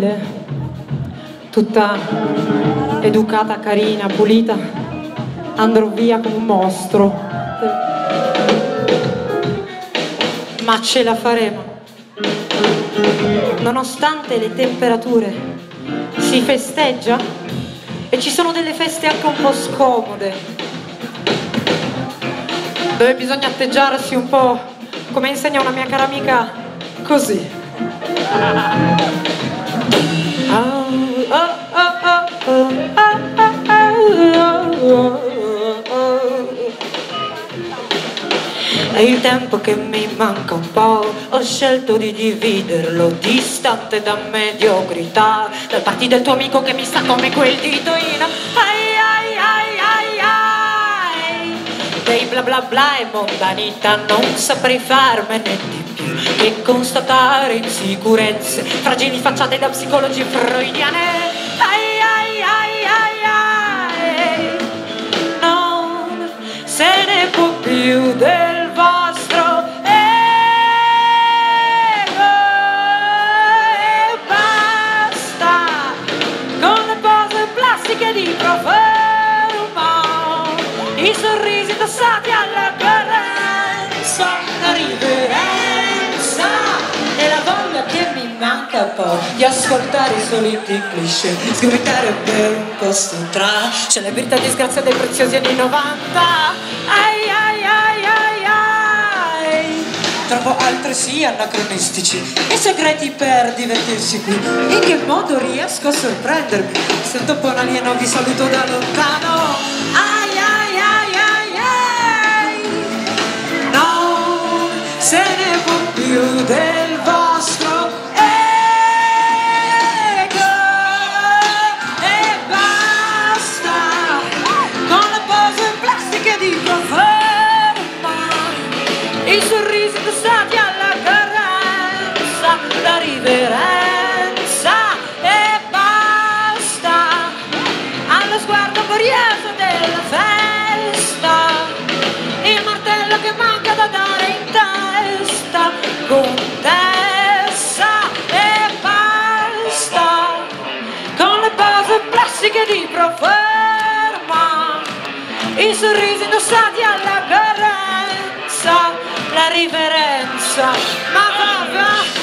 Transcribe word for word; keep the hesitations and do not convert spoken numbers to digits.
tutta educata, carina, pulita, andrò via come un mostro, ma ce la faremo. Nonostante le temperature si festeggia e ci sono delle feste anche un po' scomode, dove bisogna atteggiarsi un po' come insegna una mia cara amica, così. È il tempo che mi manca un po', ho scelto di dividerlo, distante da mediocrità, dal party del tuo amico che mi sta come quel dito in ai ai ai ai ai, dei bla bla bla e mondanità, non saprei farmene di più che constatare insicurezze, fragili facciate da psicologi freudiane. Ai ai ai ai ai, non se ne può più del vostro ego e basta con le pose plastiche di profumo, i sorrisi indossati alla carenza, la riverenza e la voglia che mi manca poi di ascoltare i soliti cliché, sgridare per un posto tra celebrità e disgrazia dei preziosi anni novanta. Ai ai ai ai ai, trovo altresì anacronistici i segreti per divertirsi qui. In che modo riesco a sorprendermi? Sento un po' un alieno, vi saluto da lontano. Ai ai ai ai ai, non se ne può più del vostro ego e basta con le pose plastiche di conferma, i sorrisi indossati alla carenza, la riverenza e basta allo sguardo curioso della festa, il martello che manca da dare in testa, contessa e basta con le pose plastiche di proforma, i sorrisi indossati alla carenza, la riverenza, ma va va